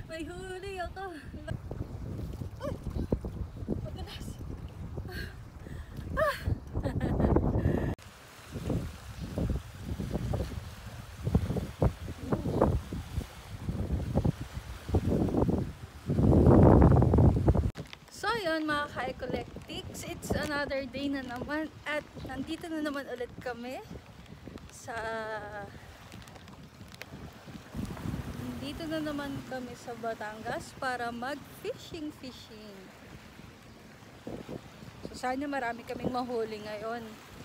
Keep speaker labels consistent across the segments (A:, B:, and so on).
A: May huli ako. Uy! Madalas. So yun mga ka-Ecollectics, it's another day na naman at nandito na naman ulit kami sa Batangas para mag-fishing. So sana marami kaming mahuli ngayon.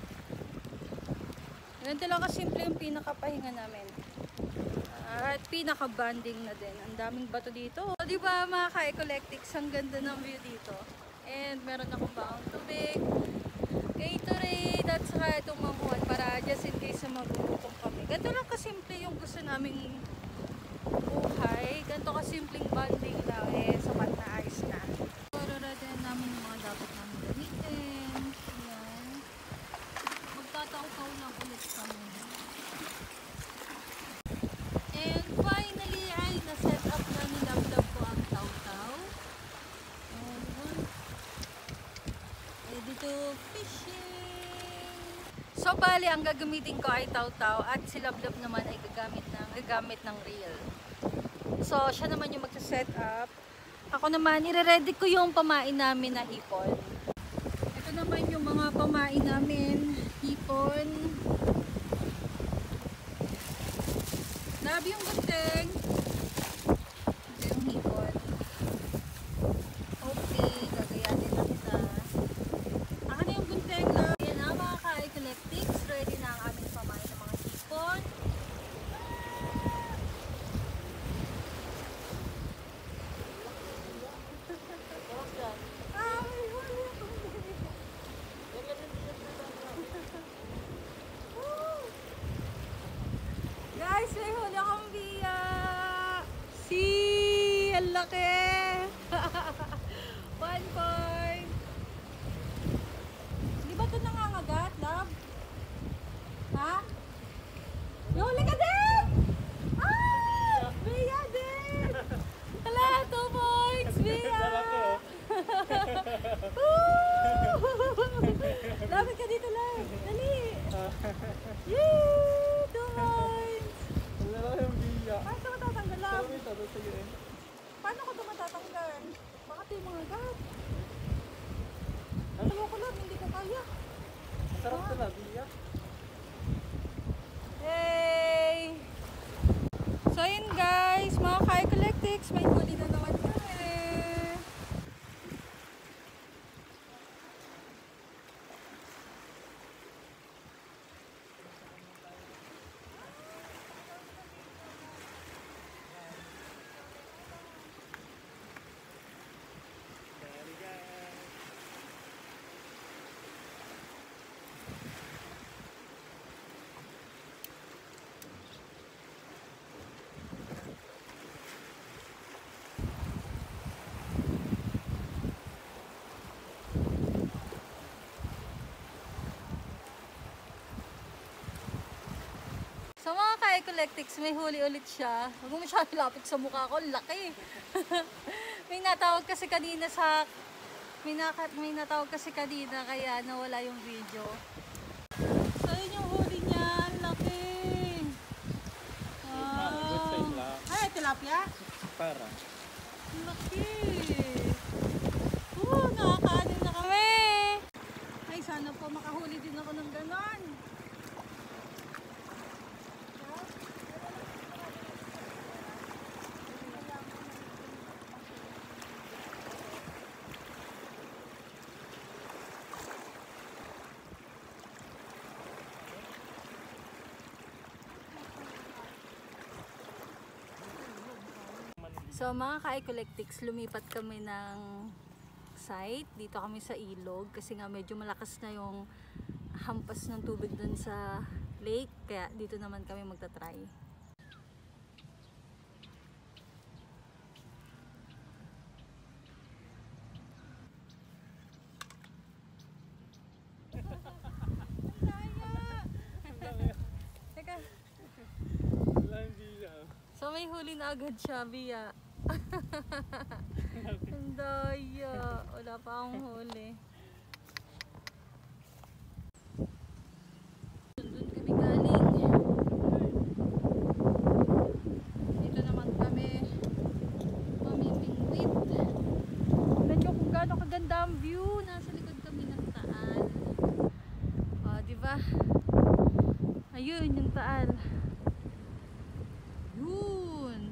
A: Ganito lang kasimple yung pinakapahinga namin. At pinaka-banding na din. Ang daming bato dito. So, diba mga ka-Ecollectics, ang ganda ng view dito. And meron akong baong tubig, Gatorade, at saka itong manghuan para just in case na magugutom kami. Ganito lang kasimple yung gusto naming buhay. Ganito kasimpleng banding lang. Sapat na ayos na. Pararadan namin yung mga dapat namin gamitin. Ayan. Magtataw-taw lang ulit kami. And finally ay na-set up na ni Love ko ang taw-taw. Ready to fishing! So bali ang gagamitin ko ay taw-taw at si Love naman ay gagamit ng reel. So siya naman yung magsa-set up. Ako naman ire-ready ko yung pamain namin na hipon. Ito naman yung mga pamain namin, hipon. Grabe yung gunting. Ito yung hipon. Okay, gagayatin na kita. Akin na yung gunting na. Yan na mga ka-Ecollectics. Ready na ang aming pamain ng mga hipon. Guys, may huli akong biya! See! Ang laki! 1 point! Di ba ito nangangagat, Love? Ha? May huli ka din! Ah! Biya din! Hala, 2 points! Biya! Lapit ka dito, Love! Dali! Yee! 2 points! Paano ito matatanggal, Love? Paano ko ito matatanggal? Bakit yung mga gat? Dalawa ko, Love, hindi ko kaya.
B: Sarap ito na, biya.
A: Yay! So yun guys, mga ka-Ecollectics, may huli na naman kami. So mga ka-Ecollectics, may huli ulit siya. Huwag mo masyado lapit sa mukha ko, laki. May natawag kasi kanina kaya nawala yung video. So yun yung huli niya, ang laki. Ay, tilapia?
B: Para.
A: Ang laki. Nakakaano na kami. Ay, sana po makahuli din ako ng ganon. So mga ka-Ecollectics, lumipat kami ng site. Dito kami sa ilog kasi nga medyo malakas na yung hampas ng tubig dun sa lake. Kaya dito naman kami magta-try. Teka.
B: Walang biya.
A: So may huli na agad siya, Bia. Ang daya. Wala pa akong huli. Doon kami galing. Dito naman kami mamimingwit. Tignan nyo kung gaano kaganda ang view. Nasa likod kami ng Taal. O, diba? Ayun yung Taal. Yun.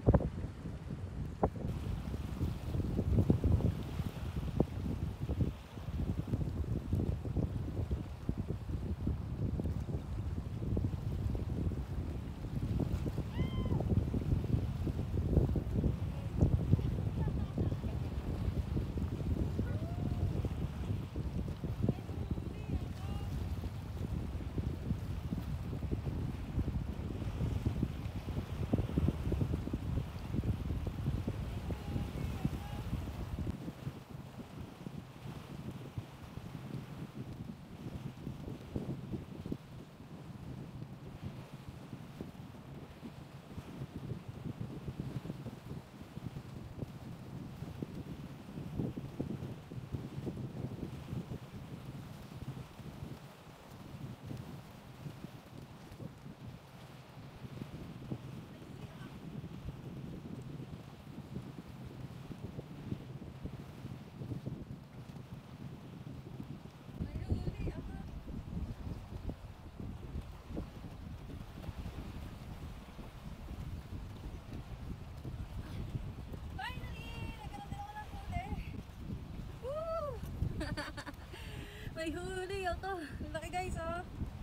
A: May huli ako. Laki guys, oh.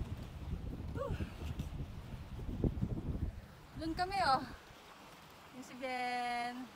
A: Doon kami, oh. Yung si Ben.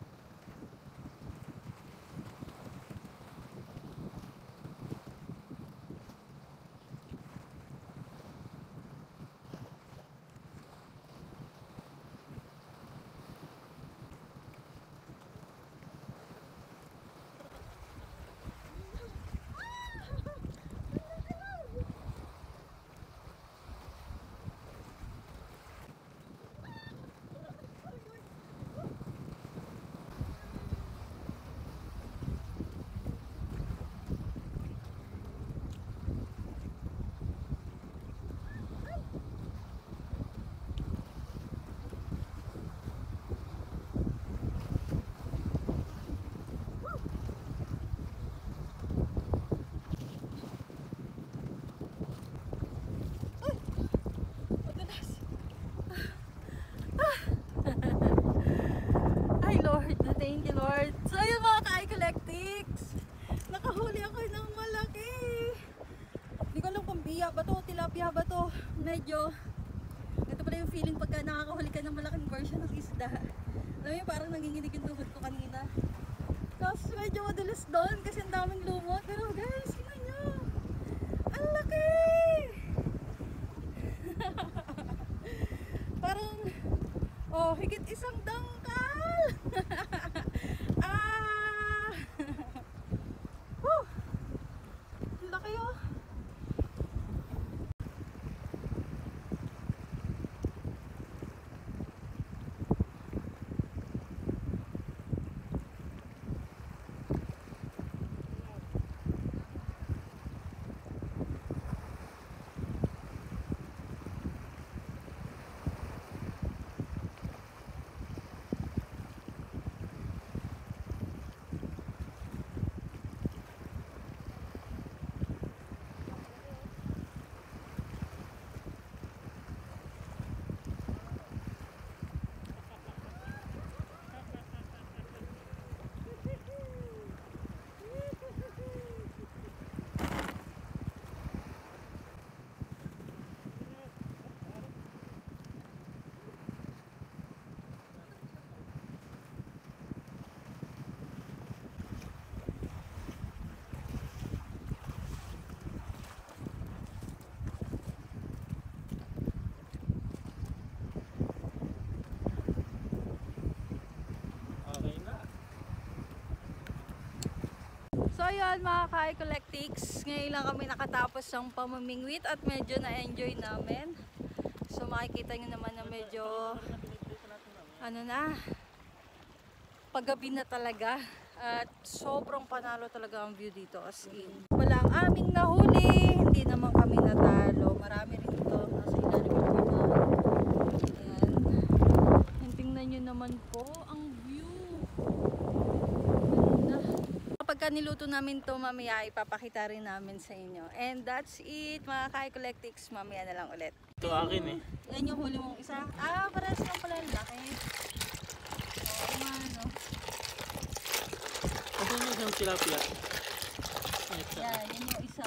A: Thank you, Lord. So, ayun mga ka-iCollectics. Nakahuli ako ng malaki. Hindi ko alam kung biya ba to, tilapia ba to. Medyo, ito pala yung feeling pagka nakakahuli ka ng malaking version ng isda. Alam mo yun, parang nanginginig yung tuhod ko kanina. Tapos medyo madulas doon kasi ang daming lumot. Pero guys, tingnan nyo. Ang laki! Parang, oh, higit isang dangkal! Ah! Woo! Laki, oh! So ayun mga ka-iCollectics, ngayon lang kami nakatapos ng pamamingwit at medyo na-enjoy namin. So makikita nyo naman na medyo ano na, paggabi na talaga. At sobrang panalo talaga ang view dito, as in. Wala ang aming nahuli, hindi naman kami natalo. Marami rin ito, nasa ilalim yung iba. Ayan. And tingnan nyo naman po ang view. Ganda. Kapag niluto namin to mamaya, ipapakita rin namin sa inyo. And that's it, mga ka-Ecolectics. Mamaya na lang ulit.
B: Ito akin eh.
A: Yan yung huli mong isa. Parehas lang pala laki. Oo nga, no?
B: Ito yung isang tilapia.
A: Yan, yan yung isa.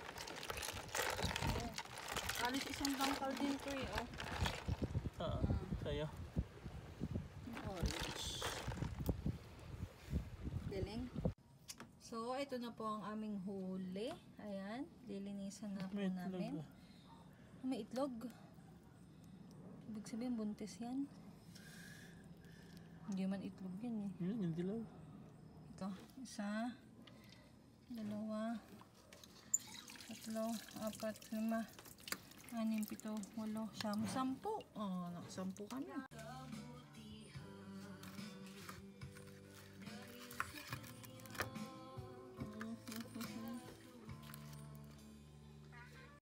A: Alis isang tangkal din to eh.
B: Sa'yo.
A: Orange. Galing. So, ito na po ang aming huli. Ayan, lilinisan na po namin. May itlog. Ibig sabihin, buntis yan. Hindi man itlog yan eh.
B: Yun, yung dilaw.
A: Ito, isa, dalawa, tatlo, apat, lima, anim, pito, walo, siyam, sampu. Oh, nakasampu kami.